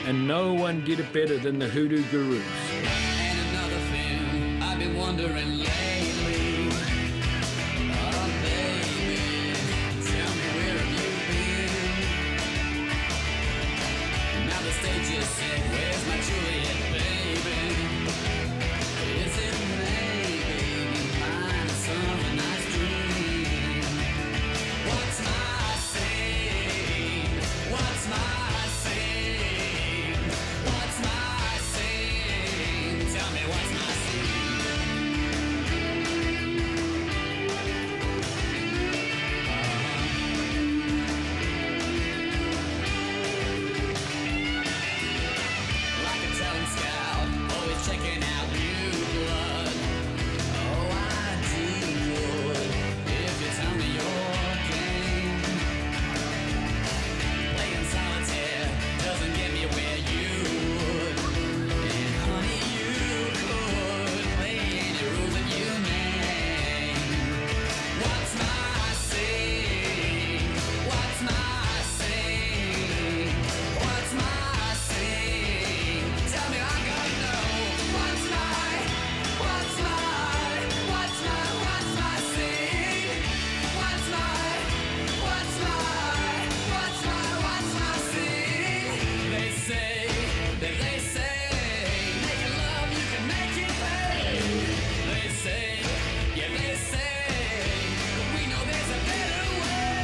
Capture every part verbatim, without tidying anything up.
and no one did it better than the Hoodoo Gurus. And another thing I've been wondering lately, oh baby, tell me where have you been? Now the stage is set, where's my Juliet, baby? Is it maybe mine or some nice dream? What's my sin? What's my sin? What's my sin? Tell me what's my sin? Like a talent scout, always checking out new blood. Oh, I would if you tell me your game. Playing solitaire doesn't get me where you would. And honey, you could play any rules that you name. What's my sin? What's my sin? What's my sin? Tell me, I gotta know. What's my, what's my, what's my, what's my sin? What's my, what's my, what's my, what's my sin? They say, that they say, making love you can make it pay. They say, yeah they say, but we know there's a better way.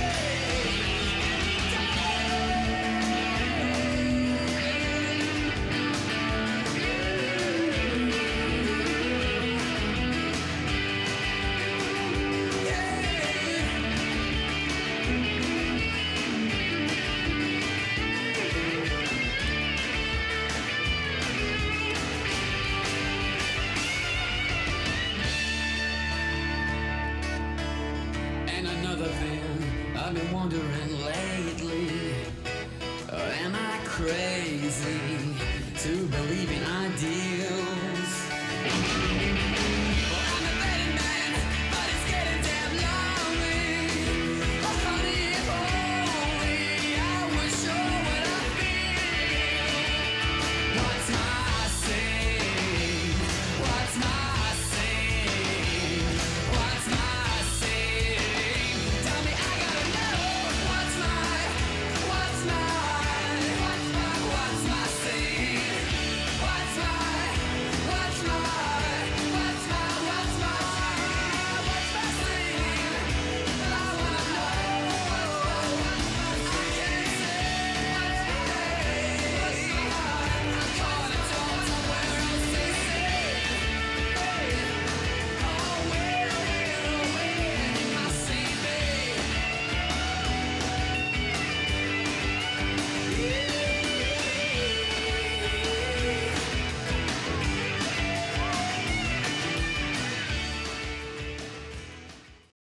And another thing I've been wondering lately, uh, am I crazy to believe in ideals?